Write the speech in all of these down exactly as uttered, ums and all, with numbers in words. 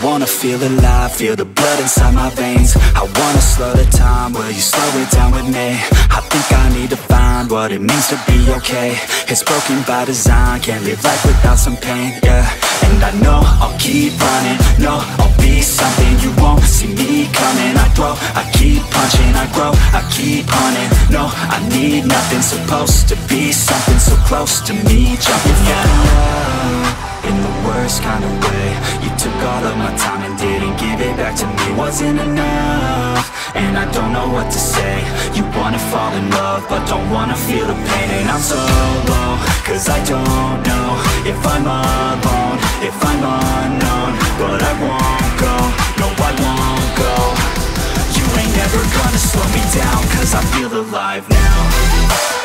wanna feel alive, feel the blood inside my veins. I wanna slow the time, will you slow it down with me? I think I need to find what it means to be okay. It's broken by design, can't live life without some pain, yeah. And I know I'll keep running, no, I'll be something you won't see me coming. I grow, I keep punching, I grow, I keep hunting. No, I need nothing, supposed to be something so close to me. Jumping out of love in the worst kind of way. You took all of my time and didn't give it back to me. Wasn't enough, and I don't know what to say. You wanna fall in love, but don't wanna feel the pain. And I'm so low, cause I don't know if I'm alone, if I'm unknown. But I won't go, no I won't go. You ain't never gonna slow me down, cause I feel alive now.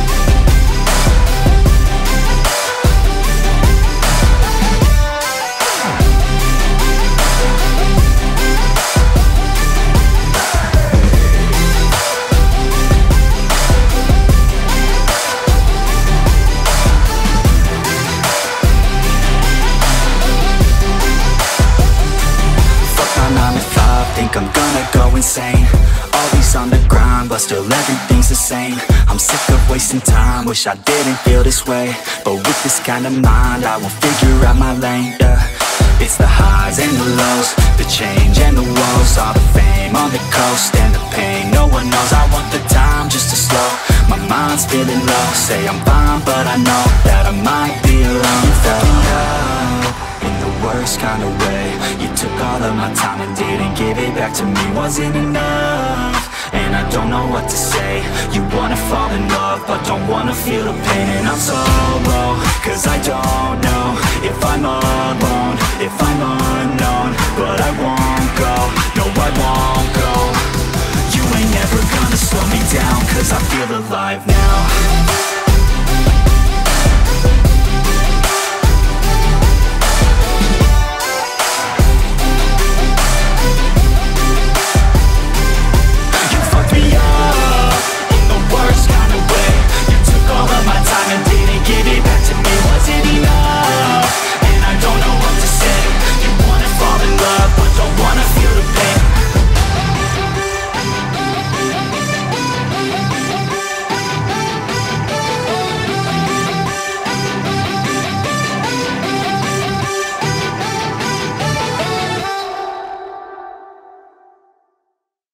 Think I'm gonna go insane. Always on the grind, but still everything's the same. I'm sick of wasting time, wish I didn't feel this way. But with this kind of mind, I will figure out my lane, yeah. It's the highs and the lows, the change and the woes. All the fame on the coast and the pain no one knows. I want the time just to slow, my mind's feeling low. Say I'm fine, but I know that I might be alone. You fell in love in the worst kind of way. You took all of my time and didn't give it back to me. Wasn't enough, and I don't know what to say. You wanna fall in love, but don't wanna feel the pain. And I'm so low, cause I don't know if I'm alone, if I'm unknown. But I won't go, no I won't go. You ain't never gonna slow me down, cause I feel alive now.